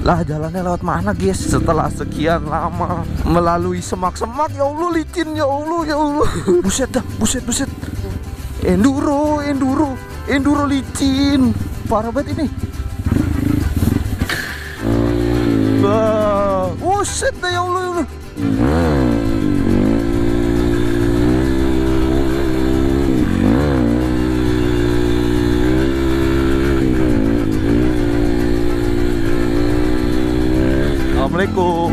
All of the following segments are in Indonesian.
Lah jalannya lewat mana guys? Setelah sekian lama melalui semak-semak, ya Allah licin, ya Allah, ya Allah. Buset dah, buset. Enduro licin. Parah banget ini. Wah, buset dah, ya Allah, ya Allah. Assalamualaikum.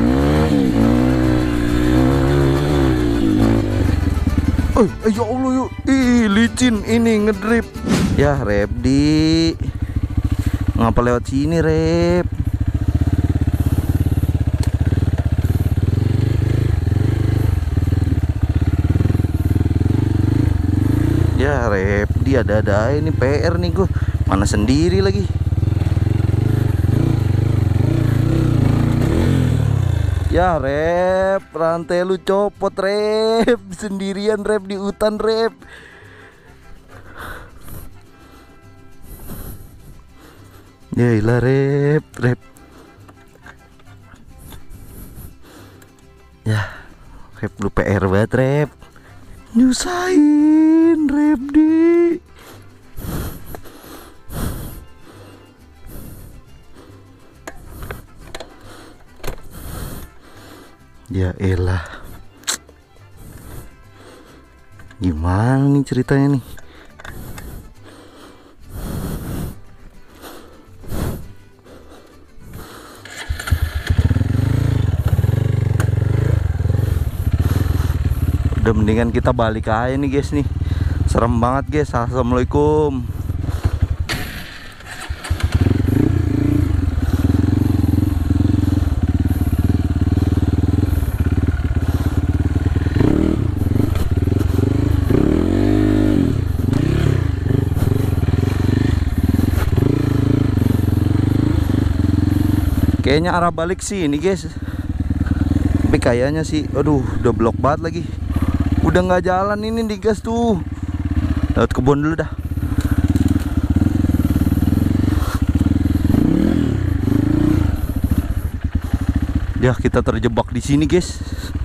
Ya Allah yuk. Licin ini ngedrip. Ya Repdi, ngapa lewat sini Rep? Ya Repdi, ada-ada ini PR nih gue. Mana sendiri lagi. Ya Rep, rantai lu copot Rep. Sendirian Rep di hutan Rep. Ya ilah Rep. Ya Rep, lu PR banget Rep. Nyusahin Rep di. Ya elah, gimana nih ceritanya nih? Udah mendingan kita balik aja nih guys nih. Serem banget guys. Assalamualaikum. Kayaknya arah balik sih ini guys. Tapi kayaknya sih, aduh udah blok banget lagi. Udah nggak jalan ini di gas tuh. Lewat kebun dulu dah. Ya kita terjebak di sini guys.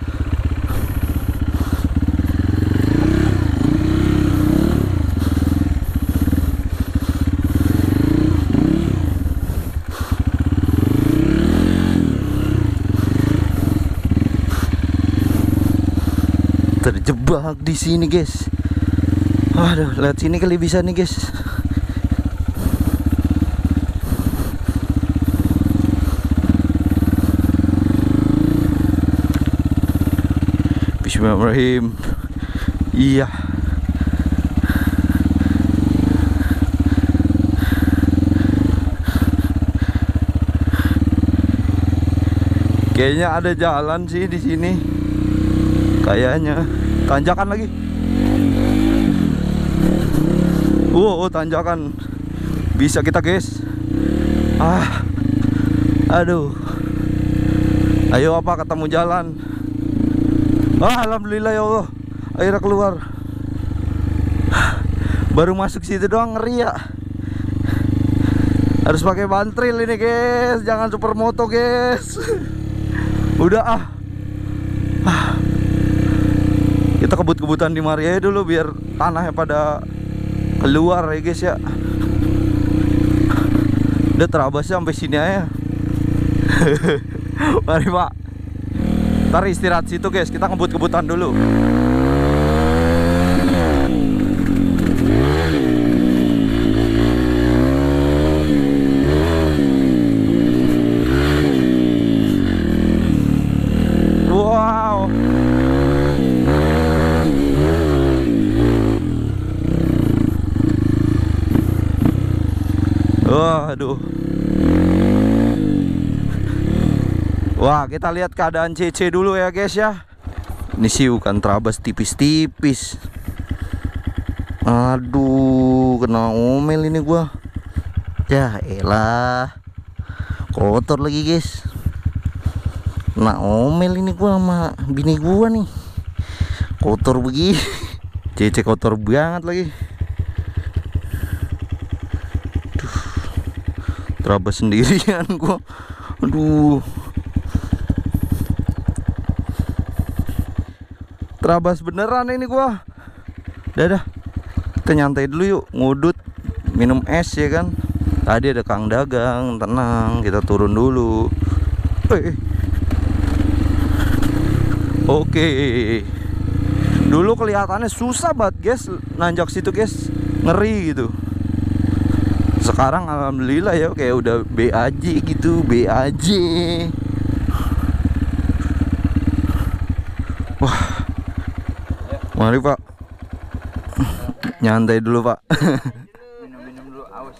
Terjebak di sini guys. Aduh, lihat sini kali bisa nih guys. Bismillahirrahmanirrahim. Iya. Kayaknya ada jalan sih di sini. Kayaknya tanjakan lagi. Tanjakan. Bisa kita guys. Aduh. Ayo apa ketemu jalan. Alhamdulillah ya Allah. Akhirnya keluar. Baru masuk situ doang ngeri ya. Harus pakai bantril ini guys. Jangan supermoto guys. Udah kita kebut-kebutan di Maria dulu biar tanahnya pada keluar ya guys ya. Udah terabasnya sampai sini aja. Mari Pak. Ntar istirahat situ guys, kita ngebut-kebutan dulu. Wow. Aduh. Wah, kita lihat keadaan CC dulu ya guys ya. Ini sih bukan terabas tipis-tipis. Aduh, kena omel ini gua. Ya elah. Kotor lagi guys. Kena omel ini gua sama bini gua nih. Kotor begini. CC kotor banget lagi. Terabas sendirian gua. Aduh. Terabas beneran ini gua. Dadah. Kita nyantai dulu yuk, ngudut, minum es ya kan. Tadi ada Kang Dagang, tenang, kita turun dulu. Oke. Dulu kelihatannya susah banget guys nanjak situ guys, ngeri gitu. Sekarang alhamdulillah ya kayak udah BAJ gitu, BAJ. Wah, mari Pak, nyantai dulu Pak. Minum dulu, aus.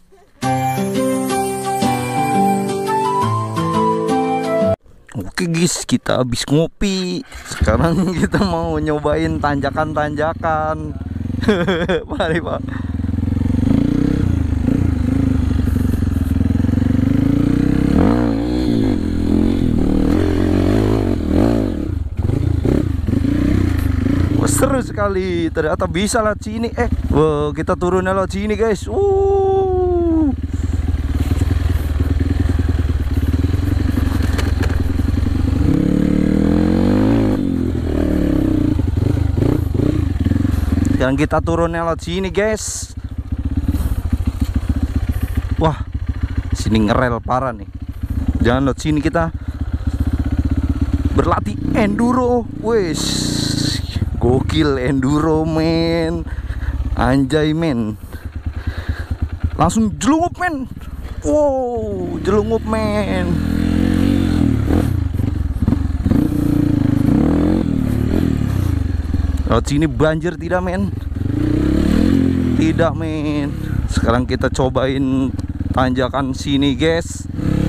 Oke guys, kita habis ngopi. Sekarang kita mau nyobain tanjakan-tanjakan. Mari Pak. Wah, seru sekali. Ternyata bisa lewat sini. Wow, kita turun lewat sini guys. Sekarang kita turun lewat sini guys. Wah, sini ngerel parah nih. Jangan lewat sini, kita berlatih enduro. Wes, gokil enduro men. Anjay men. Langsung jelungup men. Wow, jelungup men. Lewat sini banjir tidak men? Tidak men. Sekarang kita cobain tanjakan sini guys.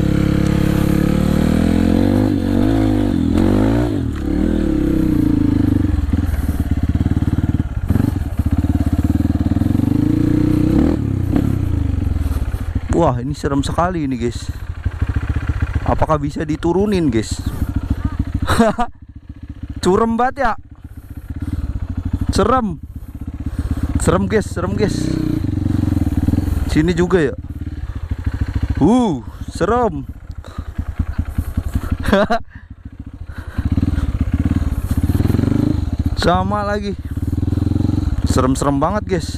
Wah, ini serem sekali ini guys. Apakah bisa diturunin guys? Curem banget ya. Serem. Serem guys, serem guys. Sini juga ya. Serem. Sama lagi. Serem-serem banget guys.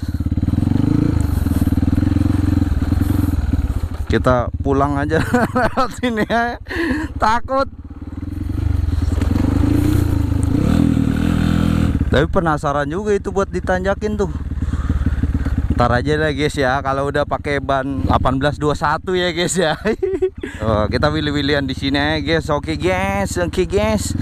Kita pulang aja lewat sini ya. Takut. Tapi penasaran juga itu buat ditanjakin tuh. Ntar aja lah guys ya, kalau udah pakai ban 1821 ya guys ya. Oh, kita pilih-pilihan di sini ya guys. Oke guys, oke guys.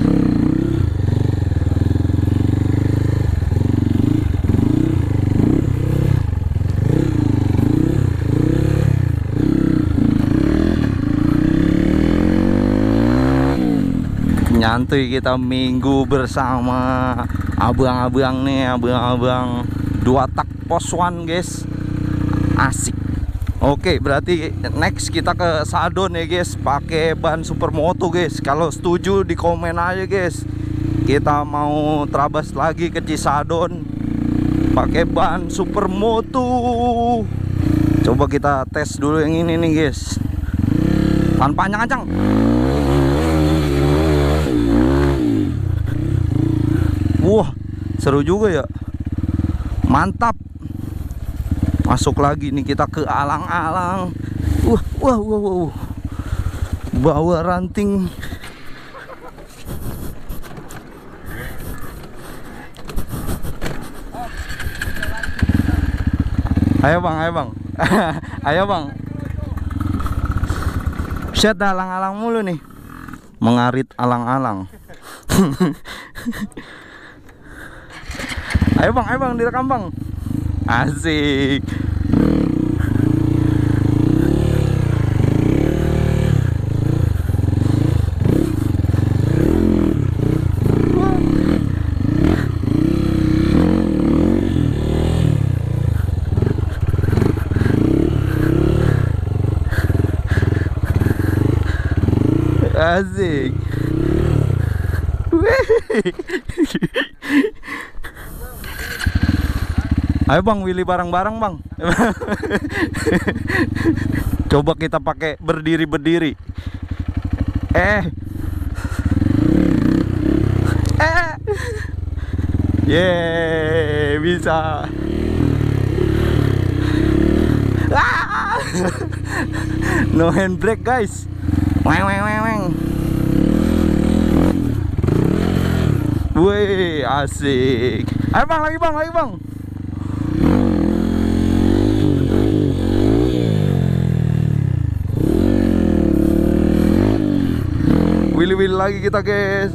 Nyantuy kita minggu bersama abang-abang nih, abang-abang 2 tak pos one guys. Asik. Oke, berarti next kita ke Sadon ya guys, pakai ban supermoto guys. Kalau setuju di komen aja guys. Kita mau terabas lagi ke Cisadon pakai ban supermoto. Coba kita tes dulu yang ini nih guys. Tahan panjang ancang. Wah, seru juga ya. Mantap. Masuk lagi nih kita ke alang-alang. Wah. Bawa ranting. Ayo bang, ayo bang. Ayo bang. Set alang-alang mulu nih. Mengarit alang-alang. Ayo bang, direkam bang. Asik. Asik. Ayo bang, Willy bareng-bareng bang. Coba kita pakai berdiri-berdiri. Yeay, bisa. No handbrake guys. Weng weng weng weng. Wih, asik. Ayo bang, lagi bang, lagi bang. Willy lagi kita guys.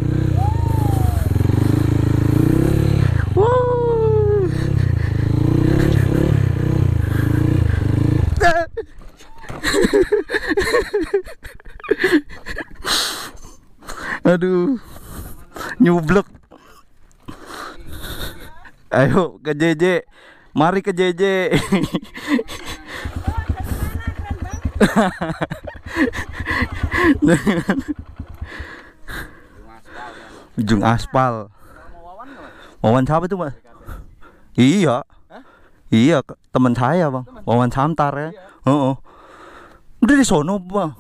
Aduh, nyublek. Ayo ke JJ, mari ke JJ. Ujung aspal. Wawan siapa tuh, Mas? Iya. Iya, teman saya, Bang. Wawan Samtar ya. Heeh. Udah di sono, Bang.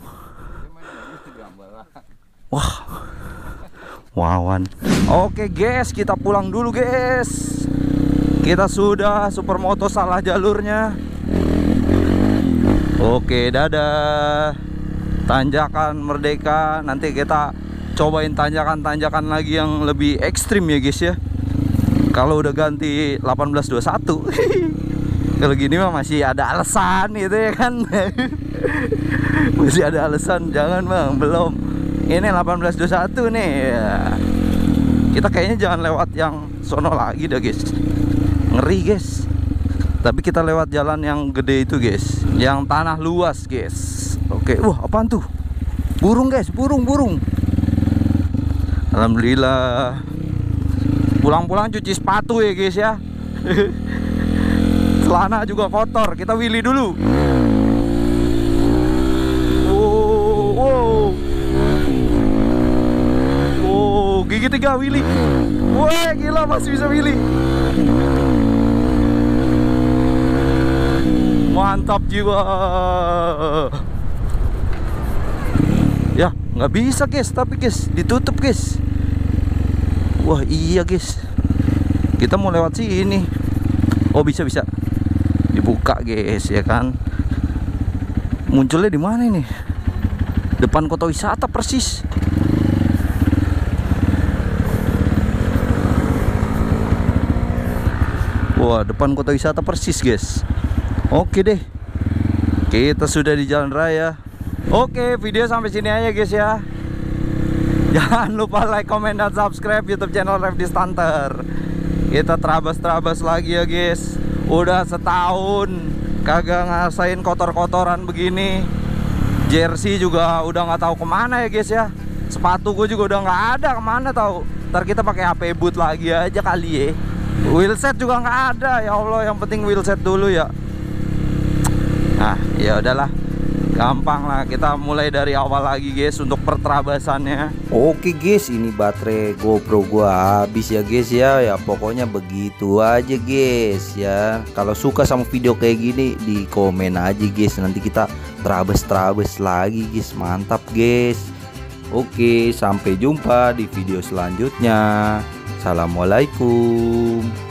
Wah. Wawan. Oke, guys, kita pulang dulu, guys. Kita sudah supermoto salah jalurnya. Oke, dadah. Tanjakan Merdeka. Nanti kita cobain tanjakan-tanjakan lagi yang lebih ekstrim ya, guys ya. Kalau udah ganti 1821. Kalau gini mah masih ada alasan gitu ya kan. Masih ada alasan, jangan bang, belum. Ini 1821 nih ya. Kita kayaknya jangan lewat yang sono lagi dah guys. Ngeri guys. Tapi kita lewat jalan yang gede itu guys, yang tanah luas guys. Oke, wah apaan tuh? Burung guys, burung. Alhamdulillah. Pulang-pulang cuci sepatu ya guys ya. Celana juga kotor. Kita willy dulu. Wow, gigi 3 willy. Wah gila, masih bisa willy. Mantap jiwa. Ya nggak bisa guys, tapi guys ditutup guys. Wah iya guys, kita mau lewat sini. Oh bisa dibuka guys ya kan. Munculnya di mana ini? Depan kota wisata persis. Wah depan kota wisata persis guys. Oke deh, kita sudah di jalan raya. Oke, video sampai sini aja guys ya. Jangan lupa like, comment, dan subscribe YouTube channel Revdi Stunter. Kita terabas lagi ya guys. Udah setahun kagak ngasain kotor-kotoran begini. Jersey juga udah nggak tahu kemana ya guys ya. Sepatu gue juga udah nggak ada kemana tahu. Ntar kita pakai HP boot lagi aja kali ya. Wheelset juga nggak ada, ya Allah. Yang penting wheelset dulu ya. Nah ya udahlah. Gampang lah, kita mulai dari awal lagi guys untuk perterabasannya. Oke guys, ini baterai GoPro gua habis ya guys ya. Ya pokoknya begitu aja guys ya. Kalau suka sama video kayak gini di komen aja guys. Nanti kita terabas lagi guys. Mantap guys. Oke, sampai jumpa di video selanjutnya. Assalamualaikum.